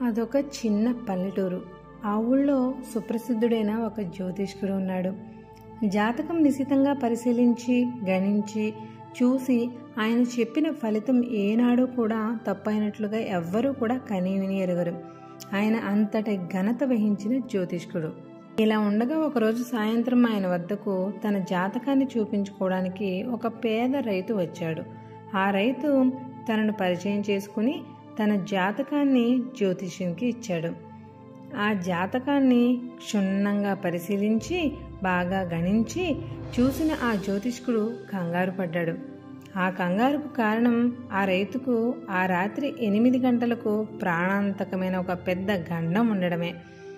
అదొక చిన్న పల్లెటూరు. ఆ ఊళ్ళో సుప్రసిద్ధుడైన ఒక జ్యోతిష్కుడు ఉన్నాడు. జాతకం నిశితంగా పరిశీలించి గణించి చూసి ఆయన చెప్పిన ఫలితం ఏనాడు కూడా తప్పైనట్లుగా ఎవ్వరూ కూడా కనీవిని ఎరగరు. ఆయన అంతటి ఘనత వహించిన జ్యోతిష్కుడు. ఇలా ఉండగా ఒకరోజు సాయంత్రం ఆయన వద్దకు తన జాతకాన్ని చూపించుకోవడానికి ఒక పేద రైతు వచ్చాడు. ఆ రైతు తనను పరిచయం చేసుకుని తన జాతకాన్ని జ్యోతిష్యునికి ఇచ్చాడు. ఆ జాతకాన్ని క్షుణ్ణంగా పరిశీలించి బాగా గణించి చూసిన ఆ జ్యోతిష్కుడు కంగారు పడ్డాడు. ఆ కంగారుకు కారణం ఆ రైతుకు ఆ రాత్రి 8 గంటలకు ప్రాణాంతకమైన ఒక పెద్ద గండం ఉండడమే.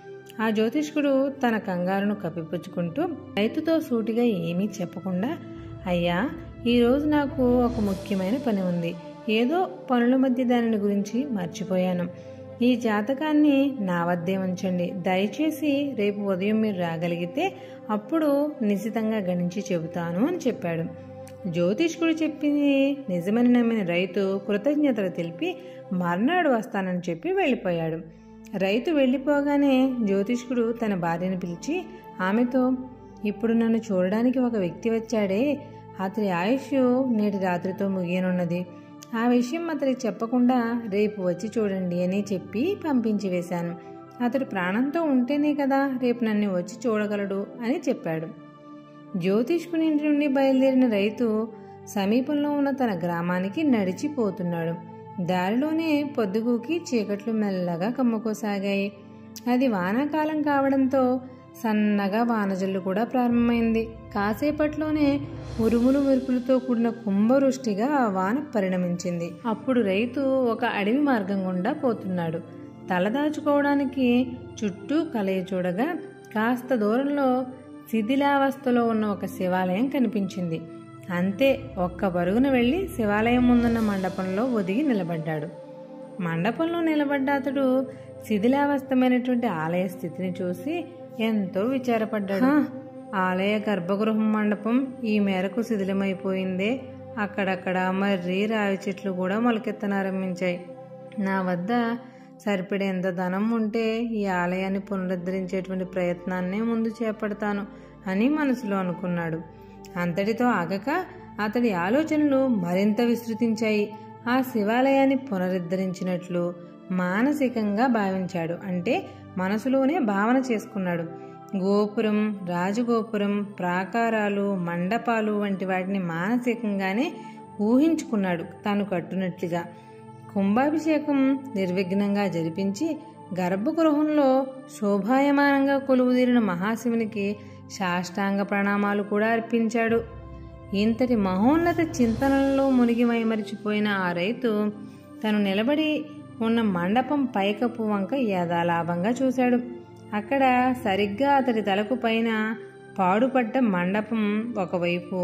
ఆ జ్యోతిష్కుడు తన కంగారును కప్పిపుచ్చుకుంటూ రైతుతో సూటిగా ఏమీ చెప్పకుండా, అయ్యా, ఈరోజు నాకు ఒక ముఖ్యమైన పని ఉంది. ఏదో పనుల మధ్య దానిని గురించి మర్చిపోయాను. ఈ జాతకాన్ని నా వద్దే ఉంచండి. దయచేసి రేపు ఉదయం మీరు రాగలిగితే అప్పుడు నిశితంగా గణించి చెబుతాను అని చెప్పాడు. జ్యోతిష్కుడు చెప్పింది నిజమని నమ్మిన రైతు కృతజ్ఞతలు తెలిపి మర్నాడు వస్తానని చెప్పి వెళ్ళిపోయాడు. రైతు వెళ్ళిపోగానే జ్యోతిష్కుడు తన భార్యను పిలిచి ఆమెతో, ఇప్పుడు నన్ను చూడడానికి ఒక వ్యక్తి వచ్చాడే, అతడి ఆయుష్ నేటి రాత్రితో ముగియనున్నది. ఆ విషయం అతడికి చెప్పకుండా రేపు వచ్చి చూడండి అని చెప్పి పంపించి వేశాను. అతడు ప్రాణంతో ఉంటేనే కదా రేపు నన్ను వచ్చి చూడగలడు అని చెప్పాడు. జ్యోతిష్కుని ఇంటి నుండి బయలుదేరిన రైతు సమీపంలో ఉన్న తన గ్రామానికి నడిచిపోతున్నాడు. దారిలోనే పొద్దుగూకి చీకట్లు మెల్లగా కమ్ముకోసాగాయి. అది వానాకాలం కావడంతో సన్నగా వానజల్లు కూడా ప్రారంభమైంది. కాసేపట్లోనే ఉరుములు మెరుపులతో కూడిన కుంభవృష్టిగా ఆ వాన పరిణమించింది. అప్పుడు రైతు ఒక అడవి మార్గం గుండా పోతున్నాడు. తలదాచుకోవడానికి చుట్టూ కలయి చూడగా కాస్త దూరంలో శిథిలావస్థలో ఉన్న ఒక శివాలయం కనిపించింది. అంతే, ఒక్క పరుగున వెళ్లి శివాలయం ముందున్న మండపంలో ఒదిగి నిలబడ్డాడు. మండపంలో నిలబడ్డ అతడు శిథిలావస్థమైనటువంటి ఆలయ స్థితిని చూసి ఎంతో విచారపడ్డాడు. ఆలయ గర్భగృహం మండపం ఈ మేరకు శిథిలమైపోయిందే. అక్కడక్కడ మర్రి రావి చెట్లు కూడా మొలకెత్తనారంభించాయి. నా వద్ద సరిపడేంత ధనం ఉంటే ఈ ఆలయాన్ని పునరుద్ధరించేటువంటి ప్రయత్నాన్నే ముందు చేపడతాను అని మనసులో అనుకున్నాడు. అంతటితో ఆగక అతడి ఆలోచనలు మరింత విస్తృతించాయి. ఆ శివాలయాన్ని పునరుద్ధరించినట్లు మానసికంగా భావించాడు. అంటే మనసులోనే భావన చేసుకున్నాడు. గోపురం, రాజగోపురం, ప్రాకారాలు, మండపాలు వంటి వాటిని మానసికంగానే ఊహించుకున్నాడు తాను కట్టునట్లుగా. కుంభాభిషేకం నిర్విఘ్నంగా జరిపించి గర్భగృహంలో శోభాయమానంగా కొలువుదీరిన మహాశివునికి సాష్టాంగ ప్రణామాలు కూడా అర్పించాడు. ఇంతటి మహోన్నత చింతనలలో మునిగి మైమరిచిపోయిన ఆ రైతు తను నిలబడి ఉన్న మండపం పైకప్పు వంక యథాలాభంగా చూశాడు. అక్కడ సరిగ్గా అతడి తలకు పైన పాడుపడ్డ మండపం ఒకవైపు,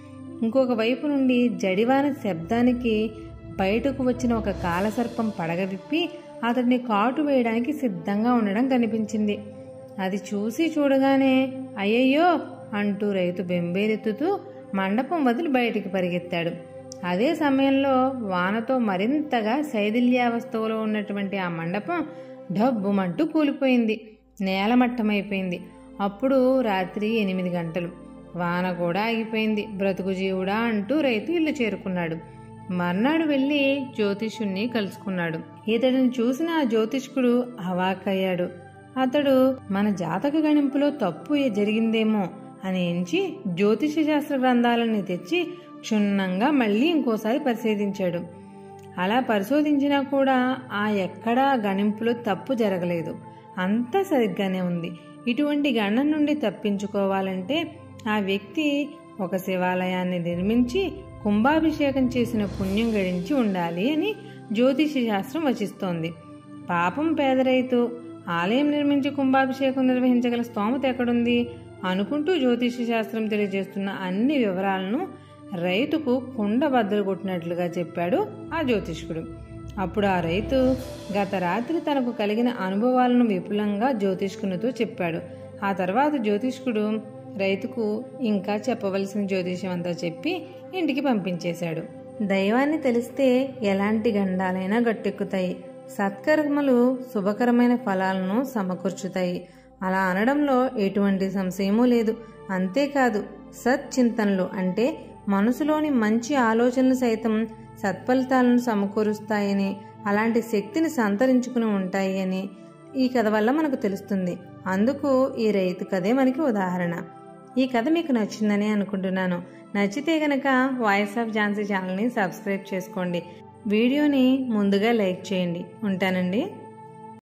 ఇంకొక వైపు నుండి జడివాన శబ్దానికి బయటకు వచ్చిన ఒక కాలసర్పం పడగ విప్పి అతడిని కాటు వేయడానికి సిద్ధంగా ఉండడం కనిపించింది. అది చూసి చూడగానే అయ్యయ్యో అంటూ రైతు బెంబేలెత్తుతూ మండపం వదిలి బయటికి పరిగెత్తాడు. అదే సమయంలో వానతో మరింతగా శైథిల్యావస్థలో ఉన్నటువంటి ఆ మండపం డబ్బుమంటూ కూలిపోయింది. నేలమట్టమైపోయింది. అప్పుడు రాత్రి 8 గంటలు. వాన కూడా ఆగిపోయింది. బ్రతుకు జీవుడా అంటూ రైతు ఇల్లు చేరుకున్నాడు. మర్నాడు వెళ్లి జ్యోతిష్యుణ్ణి కలుసుకున్నాడు. ఇతడిని చూసిన ఆ జ్యోతిష్కుడు అవాక్కయ్యాడు. అతడు మన జాతక గణింపులో తప్పు జరిగిందేమో అని ఎంచి జ్యోతిష శాస్త్ర గ్రంథాలని తెచ్చి క్షుణ్ణంగా మళ్ళీ ఇంకోసారి పరిశోధించాడు. అలా పరిశోధించినా కూడా ఎక్కడా గణింపులో తప్పు జరగలేదు. అంతా సరిగ్గానే ఉంది. ఇటువంటి గణన నుండి తప్పించుకోవాలంటే ఆ వ్యక్తి ఒక శివాలయాన్ని నిర్మించి కుంభాభిషేకం చేసిన పుణ్యం గడించి ఉండాలి అని జ్యోతిష శాస్త్రం వచిస్తోంది. పాపం పేద రైతు ఆలయం నిర్మించి కుంభాభిషేకం నిర్వహించగల స్తోమత ఎక్కడుంది అనుకుంటూ జ్యోతిష శాస్త్రం తెలియజేస్తున్న అన్ని వివరాలను రైతుకు కుండ బద్దలు కొట్టినట్లుగా చెప్పాడు ఆ జ్యోతిష్కుడు. అప్పుడు ఆ రైతు గత రాత్రి తనకు కలిగిన అనుభవాలను విపులంగా జ్యోతిష్కునితో చెప్పాడు. ఆ తర్వాత జ్యోతిష్కుడు రైతుకు ఇంకా చెప్పవలసిన జ్యోతిష్యం అంతా చెప్పి ఇంటికి పంపించేశాడు. దైవాన్ని తెలిస్తే ఎలాంటి గండాలైనా గట్టెక్కుతాయి. సత్కర్మలు శుభకరమైన ఫలాలను సమకూర్చుతాయి. అలా అనడంలో ఎటువంటి సంశయమూ లేదు. అంతేకాదు సత్చింతనలు అంటే మనసులోని మంచి ఆలోచనలు సైతం సత్ఫలితాలను సమకూరుస్తాయని, అలాంటి శక్తిని సంతరించుకుని ఉంటాయి అని ఈ కథ వల్ల మనకు తెలుస్తుంది. అందుకు ఈ రైతు కథే మనకి ఉదాహరణ. ఈ కథ మీకు నచ్చిందని అనుకుంటున్నాను. నచ్చితే గనక వాయిస్ ఆఫ్ ఝాన్సీ ఛానల్ని సబ్స్క్రైబ్ చేసుకోండి. వీడియోని ముందుగా లైక్ చేయండి. ఉంటానండి.